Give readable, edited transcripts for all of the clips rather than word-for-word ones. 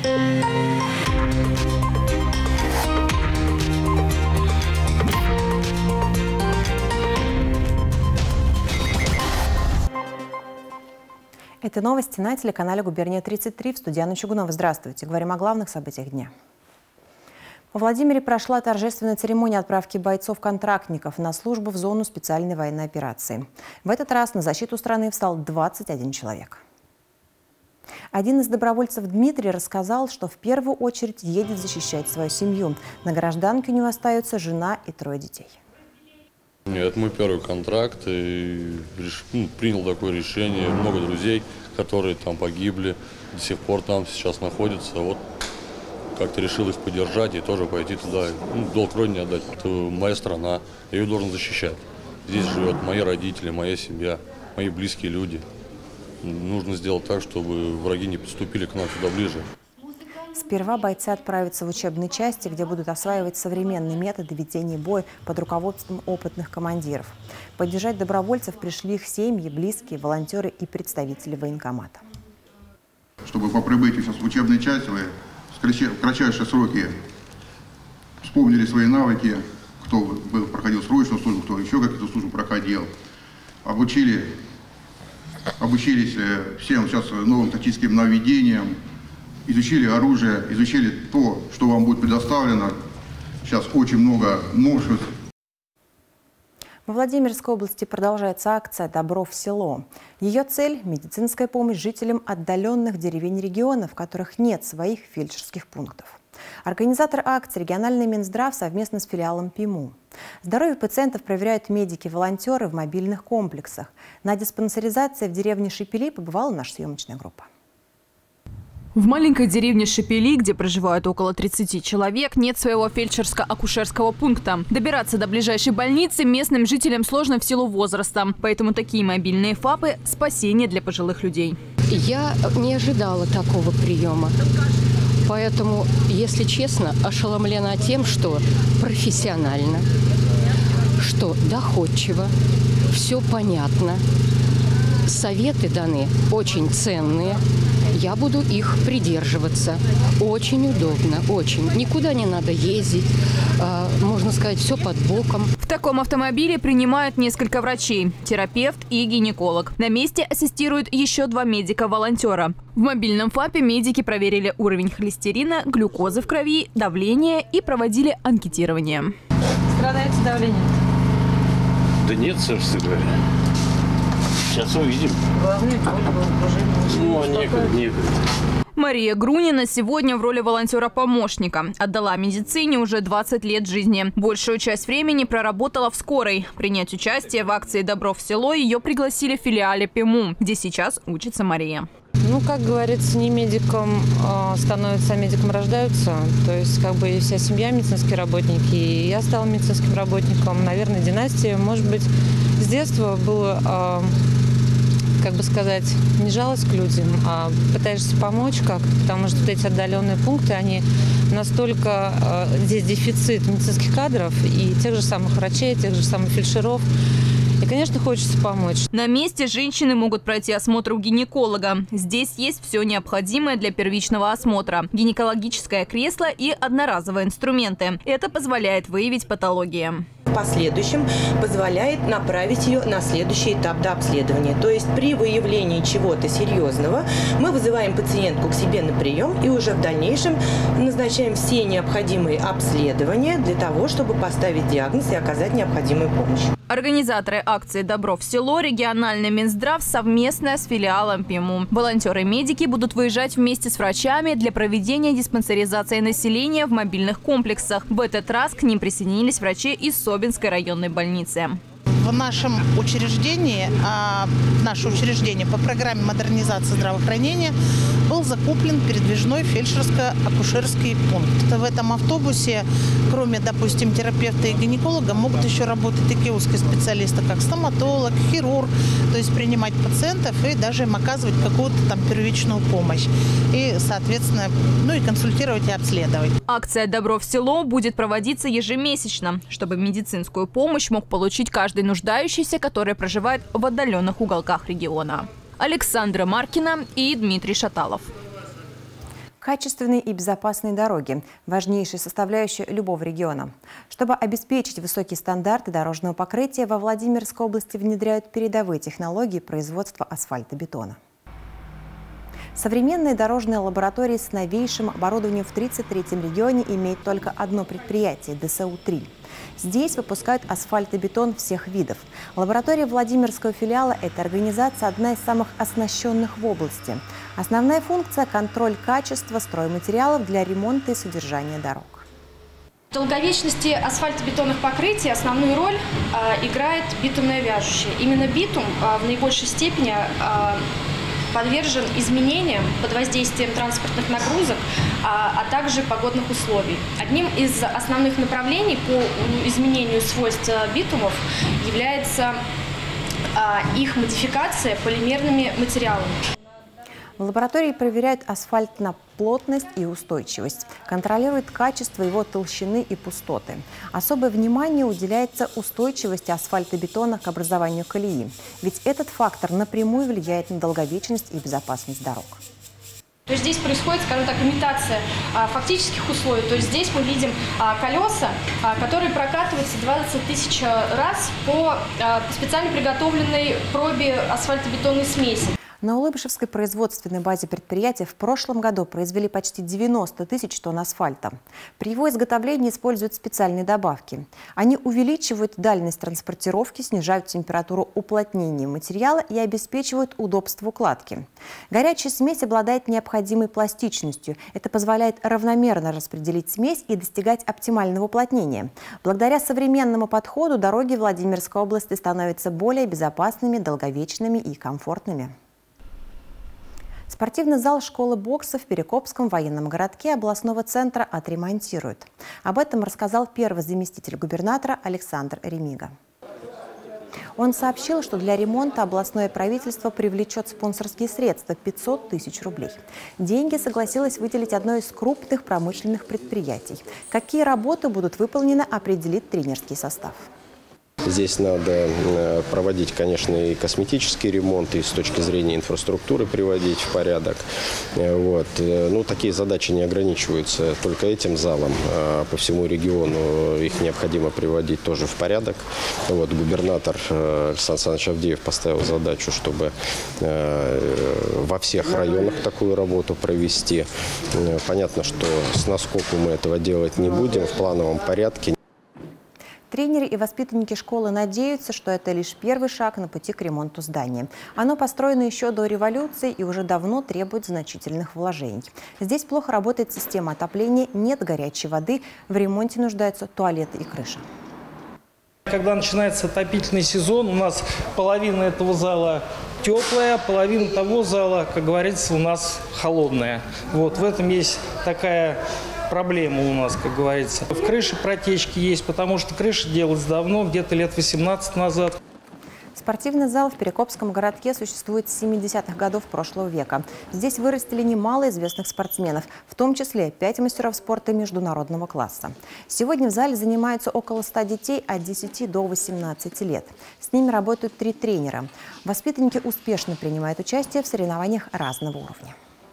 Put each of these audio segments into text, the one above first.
Это новости на телеканале «Губерния-33». В студии Анна Чугунова. Здравствуйте. Говорим о главных событиях дня. Во Владимире прошла торжественная церемония отправки бойцов-контрактников на службу в зону специальной военной операции. В этот раз на защиту страны встал 21 человек. Один из добровольцев, Дмитрий, рассказал, что в первую очередь едет защищать свою семью. На гражданке у него остаются жена и 3 детей. Это мой первый контракт, и принял такое решение. Много друзей, которые там погибли, до сих пор там сейчас находятся. Вот как-то решил их поддержать и тоже пойти туда, долг родине отдать. Это моя страна, я ее должен защищать. Здесь живет мои родители, моя семья, мои близкие люди. Нужно сделать так, чтобы враги не подступили к нам сюда ближе. Сперва бойцы отправятся в учебные части, где будут осваивать современные методы ведения боя под руководством опытных командиров. Поддержать добровольцев пришли их семьи, близкие, волонтеры и представители военкомата. Чтобы по прибытию сейчас в учебной части вы в кратчайшие сроки вспомнили свои навыки, кто проходил срочную службу, кто еще какие-то службы проходил, обучились всем сейчас новым тактическим наведениям, изучили оружие, изучили то, что вам будет предоставлено. Сейчас очень много новшеств. Во Владимирской области продолжается акция «Добро в село». Ее цель – медицинская помощь жителям отдаленных деревень региона, в которых нет своих фельдшерских пунктов. Организатор акции – региональный Минздрав совместно с филиалом ПИМУ. Здоровье пациентов проверяют медики-волонтеры в мобильных комплексах. На диспансеризации в деревне Шепели побывала наша съемочная группа. В маленькой деревне Шепели, где проживают около 30 человек, нет своего фельдшерско-акушерского пункта. Добираться до ближайшей больницы местным жителям сложно в силу возраста. Поэтому такие мобильные ФАПы – спасение для пожилых людей. Я не ожидала такого приема. Поэтому, если честно, ошеломлена тем, что профессионально, что доходчиво, все понятно. Советы даны очень ценные. Я буду их придерживаться. Очень удобно, очень. Никуда не надо ездить. Можно сказать, все под боком. В таком автомобиле принимают несколько врачей, терапевт и гинеколог. На месте ассистируют еще 2 медика-волонтера. В мобильном ФАПе медики проверили уровень холестерина, глюкозы в крови, давление и проводили анкетирование. Страдаете давлением? Да нет, собственно говоря. Сейчас увидим. Головные боли, некогда. Мария Грунина сегодня в роли волонтера-помощника. Отдала медицине уже 20 лет жизни. Большую часть времени проработала в скорой. Принять участие в акции «Добро в село» ее пригласили в филиале ПИМУ, где сейчас учится Мария. Ну, как говорится, не медиком становятся, а медиком рождаются. То есть, как бы и вся семья медицинские работники. И я стала медицинским работником. Наверное, династия. Может быть, с детства было, как бы сказать, не жалость к людям, а пытаешься помочь как-то. Потому что вот эти отдаленные пункты, они настолько... Здесь дефицит медицинских кадров и тех же самых врачей, тех же самых фельдшеров. И, конечно, хочется помочь. На месте женщины могут пройти осмотр у гинеколога. Здесь есть все необходимое для первичного осмотра. Гинекологическое кресло и одноразовые инструменты. Это позволяет выявить патологии. В последующем позволяет направить ее на следующий этап дообследования. То есть при выявлении чего-то серьезного мы вызываем пациентку к себе на прием и уже в дальнейшем назначаем все необходимые обследования для того, чтобы поставить диагноз и оказать необходимую помощь. Организаторы акции «Добро в село» – региональный Минздрав совместно с филиалом ПИМУ. Волонтеры-медики будут выезжать вместе с врачами для проведения диспансеризации населения в мобильных комплексах. В этот раз к ним присоединились врачи из Собинской районной больницы. В нашем учреждении, наше учреждение по программе модернизации здравоохранения был закуплен передвижной фельдшерско-акушерский пункт. В этом автобусе, кроме, допустим, терапевта и гинеколога, могут еще работать такие узкие специалисты, как стоматолог, хирург, то есть принимать пациентов и даже им оказывать какую-то там первичную помощь. И, соответственно, и консультировать и обследовать. Акция «Добро в село» будет проводиться ежемесячно, чтобы медицинскую помощь мог получить каждый нуждающийся, который проживает в отдаленных уголках региона. Александра Маркина и Дмитрий Шаталов. Качественные и безопасные дороги – важнейшая составляющая любого региона. Чтобы обеспечить высокие стандарты дорожного покрытия, во Владимирской области внедряют передовые технологии производства асфальтобетона. Современные дорожные лаборатории с новейшим оборудованием в 33-м регионе имеет только одно предприятие – ДСУ-3. Здесь выпускают асфальтобетон всех видов. Лаборатория Владимирского филиала – это организация одна из самых оснащенных в области. Основная функция – контроль качества стройматериалов для ремонта и содержания дорог. В долговечности асфальтобетонных покрытий основную роль играет битумное вяжущее. Именно битум в наибольшей степени подвержен изменениям под воздействием транспортных нагрузок, а также погодных условий. Одним из основных направлений по изменению свойств битумов является их модификация полимерными материалами. В лаборатории проверяют асфальт на плотность и устойчивость, контролируют качество его толщины и пустоты. Особое внимание уделяется устойчивости асфальтобетона к образованию колеи, ведь этот фактор напрямую влияет на долговечность и безопасность дорог. То есть здесь происходит, скажем так, имитация фактических условий. То есть здесь мы видим колеса, которые прокатываются 20 тысяч раз по специально приготовленной пробе асфальтобетонной смеси. На Улыбышевской производственной базе предприятия в прошлом году произвели почти 90 тысяч тонн асфальта. При его изготовлении используют специальные добавки. Они увеличивают дальность транспортировки, снижают температуру уплотнения материала и обеспечивают удобство укладки. Горячая смесь обладает необходимой пластичностью. Это позволяет равномерно распределить смесь и достигать оптимального уплотнения. Благодаря современному подходу дороги Владимирской области становятся более безопасными, долговечными и комфортными. Спортивный зал школы бокса в Перекопском военном городке областного центра отремонтируют. Об этом рассказал первый заместитель губернатора Александр Ремига. Он сообщил, что для ремонта областное правительство привлечет спонсорские средства – 500 тысяч рублей. Деньги согласилось выделить одно из крупных промышленных предприятий. Какие работы будут выполнены, определит тренерский состав. Здесь надо проводить, конечно, и косметический ремонт, и с точки зрения инфраструктуры приводить в порядок. Вот. Ну, такие задачи не ограничиваются только этим залом. По всему региону их необходимо приводить тоже в порядок. Вот. Губернатор Александр Александрович Авдеев поставил задачу, чтобы во всех районах такую работу провести. Понятно, что с наскоку мы этого делать не будем в плановом порядке. Тренеры и воспитанники школы надеются, что это лишь первый шаг на пути к ремонту здания. Оно построено еще до революции и уже давно требует значительных вложений. Здесь плохо работает система отопления, нет горячей воды, в ремонте нуждаются туалеты и крыша. Когда начинается отопительный сезон, у нас половина этого зала теплая, половина того зала, как говорится, у нас холодная. Вот в этом есть такая проблема у нас, как говорится. В крыше протечки есть, потому что крыша делалась давно, где-то лет 18 назад. Спортивный зал в Перекопском городке существует с 70-х годов прошлого века. Здесь вырастили немало известных спортсменов, в том числе 5 мастеров спорта международного класса. Сегодня в зале занимаются около 100 детей от 10 до 18 лет. С ними работают 3 тренера. Воспитанники успешно принимают участие в соревнованиях разного уровня.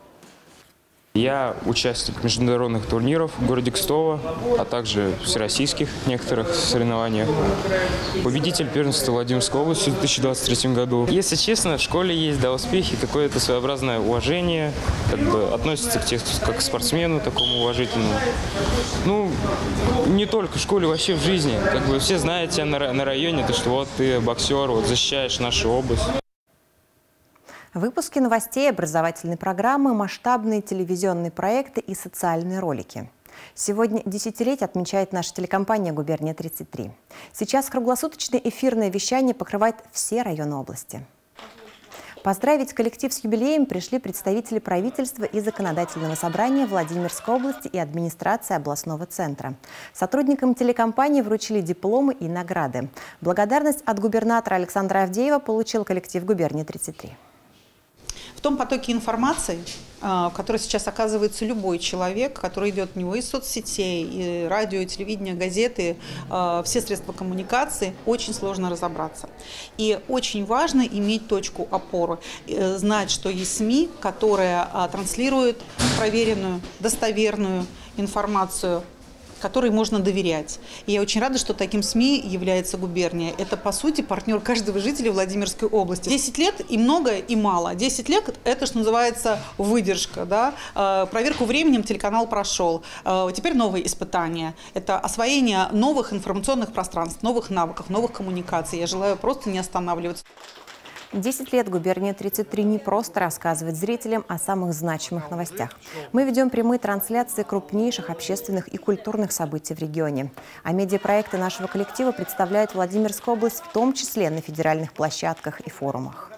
Я участник международных турниров в городе Кстово, а также всероссийских некоторых соревнованиях. Победитель первенства Владимирской области в 2023 году. Если честно, в школе есть успехи, какое-то своеобразное уважение, относятся к тех, как к спортсмену, такому уважительному. Ну, не только в школе, вообще в жизни. Все знают тебя на районе, то, что вот ты боксер, вот защищаешь нашу область. Выпуски новостей, образовательной программы, масштабные телевизионные проекты и социальные ролики. Сегодня десятилетие отмечает наша телекомпания «Губерния-33». Сейчас круглосуточное эфирное вещание покрывает все районы области. Поздравить коллектив с юбилеем пришли представители правительства и законодательного собрания Владимирской области и администрации областного центра. Сотрудникам телекомпании вручили дипломы и награды. Благодарность от губернатора Александра Авдеева получил коллектив «Губерния-33». В том потоке информации, в которой сейчас оказывается любой человек, который идет в него из соцсетей, и радио, и телевидение, газеты, все средства коммуникации, очень сложно разобраться. И очень важно иметь точку опоры, знать, что есть СМИ, которые транслируют проверенную, достоверную информацию, которой можно доверять. И я очень рада, что таким СМИ является губерния. Это, по сути, партнер каждого жителя Владимирской области. 10 лет и много, и мало. 10 лет – это, что называется, выдержка. Да? Проверку временем телеканал прошел. Теперь новые испытания. Это освоение новых информационных пространств, новых навыков, новых коммуникаций. Я желаю просто не останавливаться. 10 лет губерния 33 не просто рассказывает зрителям о самых значимых новостях. Мы ведем прямые трансляции крупнейших общественных и культурных событий в регионе. А медиапроекты нашего коллектива представляют Владимирскую область, в том числе на федеральных площадках и форумах.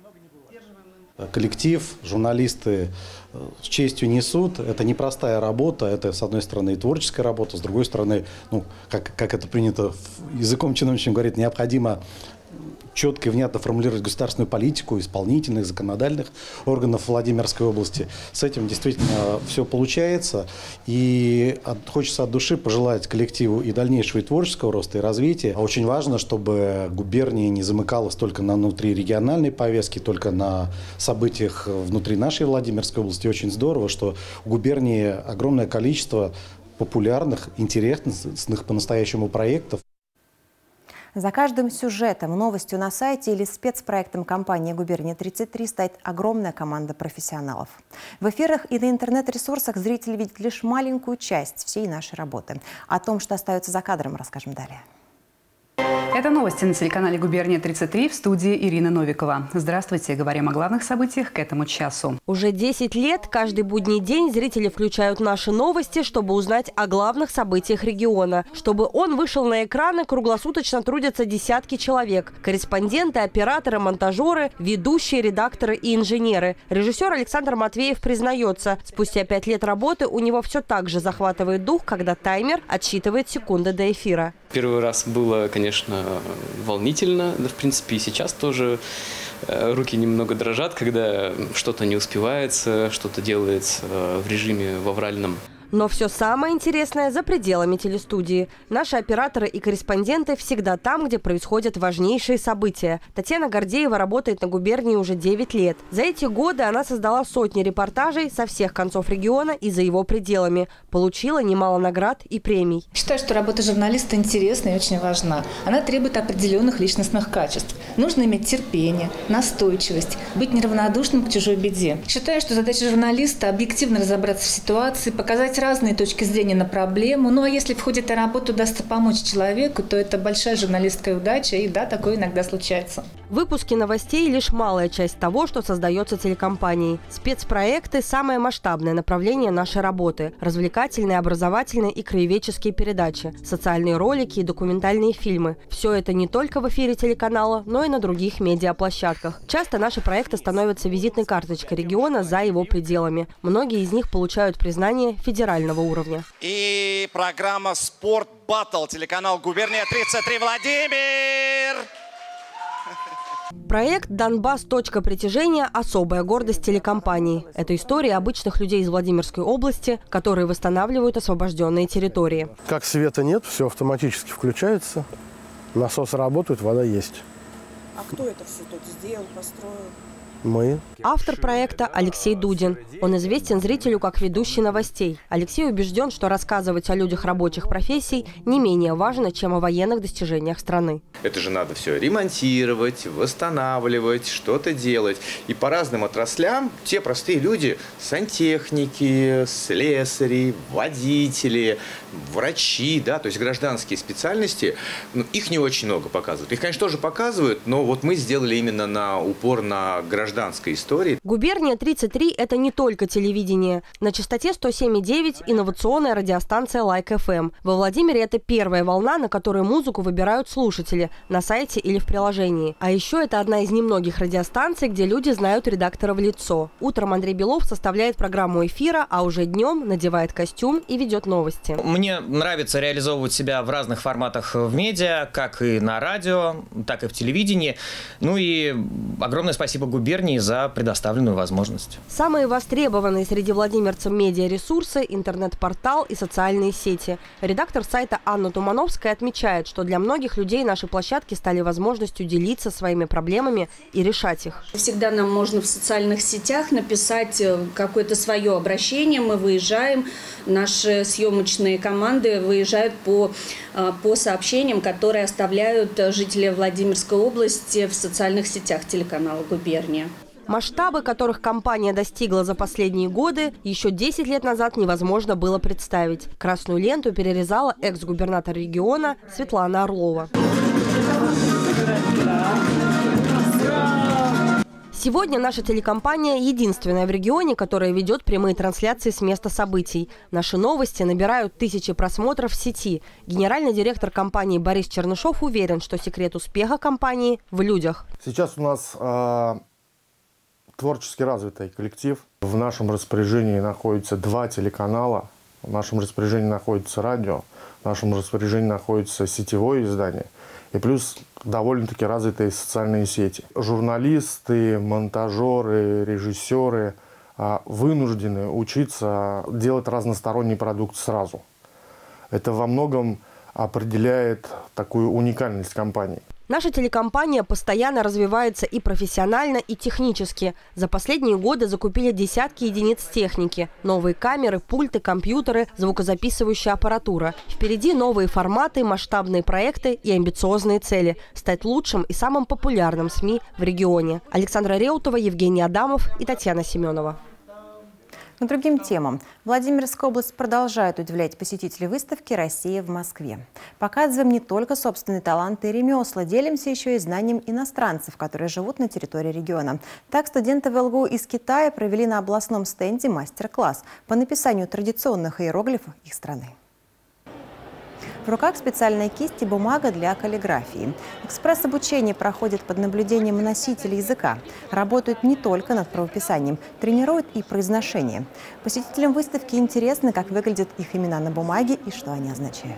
Коллектив, журналисты с честью несут. Это непростая работа. Это, с одной стороны, и творческая работа, с другой стороны, ну, как это принято языком чиновничьим говорить, необходимо четко и внятно формулировать государственную политику исполнительных, законодательных органов Владимирской области. С этим действительно все получается. И хочется от души пожелать коллективу и дальнейшего и творческого роста, и развития. Очень важно, чтобы губерния не замыкалась только на внутрирегиональной повестке, только на событиях внутри нашей Владимирской области. Очень здорово, что у губернии огромное количество популярных, интересных по-настоящему проектов. За каждым сюжетом, новостью на сайте или спецпроектом компании «Губерния-33» стоит огромная команда профессионалов. В эфирах и на интернет-ресурсах зритель видит лишь маленькую часть всей нашей работы. О том, что остается за кадром, расскажем далее. Это новости на телеканале «Губерния-33», в студии Ирина Новикова. Здравствуйте, говорим о главных событиях к этому часу. Уже 10 лет каждый будний день зрители включают наши новости, чтобы узнать о главных событиях региона. Чтобы он вышел на экраны, круглосуточно трудятся десятки человек. Корреспонденты, операторы, монтажеры, ведущие, редакторы и инженеры. Режиссер Александр Матвеев признается, спустя 5 лет работы у него все так же захватывает дух, когда таймер отсчитывает секунды до эфира. Первый раз было, конечно, волнительно, да, в принципе, и сейчас тоже руки немного дрожат, когда что-то не успевается, что-то делается в режиме в авральном. Но все самое интересное за пределами телестудии. Наши операторы и корреспонденты всегда там, где происходят важнейшие события. Татьяна Гордеева работает на губернии уже 9 лет. За эти годы она создала сотни репортажей со всех концов региона и за его пределами. Получила немало наград и премий. Считаю, что работа журналиста интересна и очень важна. Она требует определенных личностных качеств. Нужно иметь терпение, настойчивость, быть неравнодушным к чужой беде. Считаю, что задача журналиста – объективно разобраться в ситуации, показать разные точки зрения на проблему. Ну а если в ходе этой работы удастся помочь человеку, то это большая журналистская удача, и да, такое иногда случается. Выпуски новостей – лишь малая часть того, что создается телекомпанией. Спецпроекты – самое масштабное направление нашей работы. Развлекательные, образовательные и краеведческие передачи, социальные ролики и документальные фильмы. Все это не только в эфире телеканала, но и на других медиаплощадках. Часто наши проекты становятся визитной карточкой региона за его пределами. Многие из них получают признание федерального уровня. И программа «Спорт Баттл», телеканал «Губерния-33» Владимир. Проект «Донбасс. Точка притяжения» – особая гордость телекомпании. Это история обычных людей из Владимирской области, которые восстанавливают освобожденные территории. Как света нет, все автоматически включается, насос работает, вода есть. А кто это все тут сделал, построил? Мы. Автор проекта Алексей Дудин. Он известен зрителю как ведущий новостей. Алексей убежден, что рассказывать о людях рабочих профессий не менее важно, чем о военных достижениях страны. Это же надо все ремонтировать, восстанавливать, что-то делать. И по разным отраслям те простые люди, сантехники, слесари, водители, врачи, да, то есть гражданские специальности, их не очень много показывают. Их, конечно, тоже показывают, но вот мы сделали именно упор на гражданской истории. Губерния-33 – это не только телевидение. На частоте 107,9 инновационная радиостанция Like FM. Во Владимире это первая волна, на которой музыку выбирают слушатели на сайте или в приложении. А еще это одна из немногих радиостанций, где люди знают редактора в лицо. Утром Андрей Белов составляет программу эфира, а уже днем надевает костюм и ведет новости. Мне нравится реализовывать себя в разных форматах в медиа, как и на радио, так и в телевидении. Ну и огромное спасибо губернии губернии за предоставленную возможность. Самые востребованные среди владимирцев медиаресурсы, интернет-портал и социальные сети. Редактор сайта Анна Тумановская отмечает, что для многих людей наши площадки стали возможностью делиться своими проблемами и решать их. Всегда нам можно в социальных сетях написать какое-то свое обращение. Мы выезжаем, наши съемочные команды выезжают по сообщениям, которые оставляют жители Владимирской области в социальных сетях телеканала «Губерния». Масштабы, которых компания достигла за последние годы, еще 10 лет назад невозможно было представить. Красную ленту перерезала экс-губернатор региона Светлана Орлова. Сегодня наша телекомпания единственная в регионе, которая ведет прямые трансляции с места событий. Наши новости набирают тысячи просмотров в сети. Генеральный директор компании Борис Чернышов уверен, что секрет успеха компании в людях. Сейчас у нас творчески развитый коллектив. В нашем распоряжении находится 2 телеканала, в нашем распоряжении находится радио, в нашем распоряжении находится сетевое издание. И плюс довольно-таки развитые социальные сети. Журналисты, монтажеры, режиссеры вынуждены учиться делать разносторонний продукт сразу. Это во многом определяет такую уникальность компании. Наша телекомпания постоянно развивается и профессионально, и технически. За последние годы закупили десятки единиц техники. Новые камеры, пульты, компьютеры, звукозаписывающая аппаратура. Впереди новые форматы, масштабные проекты и амбициозные цели – стать лучшим и самым популярным СМИ в регионе. Александра Реутова, Евгений Адамов и Татьяна Семенова. К другим темам. Владимирская область продолжает удивлять посетителей выставки «Россия в Москве». Показываем не только собственные таланты и ремесла, делимся еще и знанием иностранцев, которые живут на территории региона. Так, студенты ВЛГУ из Китая провели на областном стенде мастер-класс по написанию традиционных иероглифов их страны. В руках специальная кисть и бумага для каллиграфии. Экспресс-обучение проходит под наблюдением носителя языка. Работают не только над правописанием, тренируют и произношение. Посетителям выставки интересно, как выглядят их имена на бумаге и что они означают.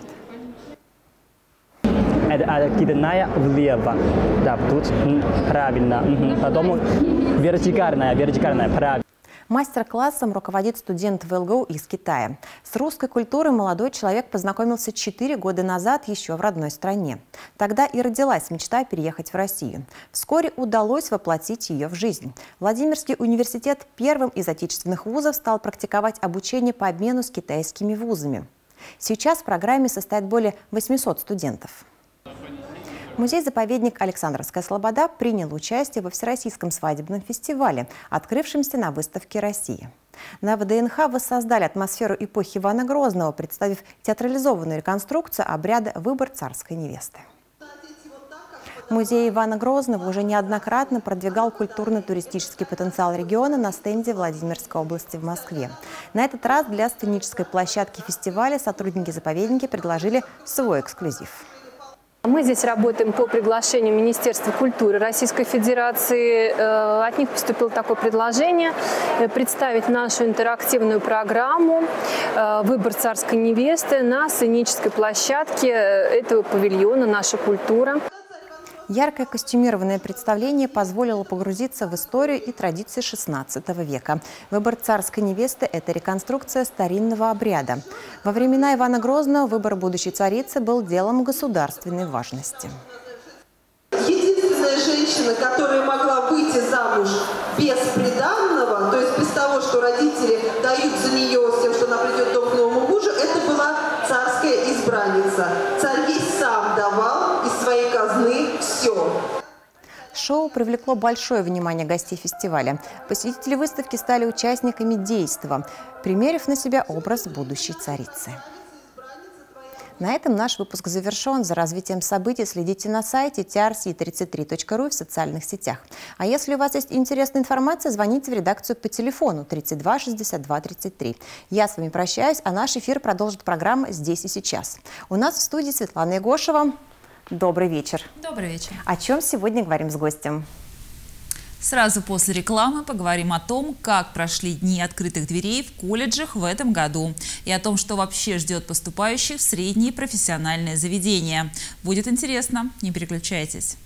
Это кидная влево. Да, тут правильно. Потом вертикальная, правильно. Мастер-классом руководит студент ВЛГУ из Китая. С русской культурой молодой человек познакомился 4 года назад еще в родной стране. Тогда и родилась мечта переехать в Россию. Вскоре удалось воплотить ее в жизнь. Владимирский университет первым из отечественных вузов стал практиковать обучение по обмену с китайскими вузами. Сейчас в программе состоит более 800 студентов. Музей-заповедник «Александровская слобода» принял участие во Всероссийском свадебном фестивале, открывшемся на выставке «Россия». На ВДНХ воссоздали атмосферу эпохи Ивана Грозного, представив театрализованную реконструкцию обряда «Выбор царской невесты». Музей Ивана Грозного уже неоднократно продвигал культурно-туристический потенциал региона на стенде Владимирской области в Москве. На этот раз для сценической площадки фестиваля сотрудники заповедника предложили свой эксклюзив. Мы здесь работаем по приглашению Министерства культуры Российской Федерации. От них поступило такое предложение представить нашу интерактивную программу «Выбор царской невесты» на сценической площадке этого павильона «Наша культура». Яркое костюмированное представление позволило погрузиться в историю и традиции XVI века. Выбор царской невесты – это реконструкция старинного обряда. Во времена Ивана Грозного выбор будущей царицы был делом государственной важности. Единственная женщина, которая могла выйти замуж без приданного, то есть без того, что родители дают за нее с тем, что она придет в дом к новому мужу, это была царская избранница. Царь ей сам давал из своей казны все. Шоу привлекло большое внимание гостей фестиваля. Посетители выставки стали участниками действа, примерив на себя образ будущей царицы. На этом наш выпуск завершен. За развитием событий следите на сайте trc33.ru и в социальных сетях. А если у вас есть интересная информация, звоните в редакцию по телефону 32 62 33. Я с вами прощаюсь, а наш эфир продолжит программа «Здесь и сейчас». У нас в студии Светлана Егошева. Добрый вечер. Добрый вечер. О чем сегодня говорим с гостем? Сразу после рекламы поговорим о том, как прошли дни открытых дверей в колледжах в этом году и о том, что вообще ждет поступающих в средние профессиональные заведения. Будет интересно, не переключайтесь.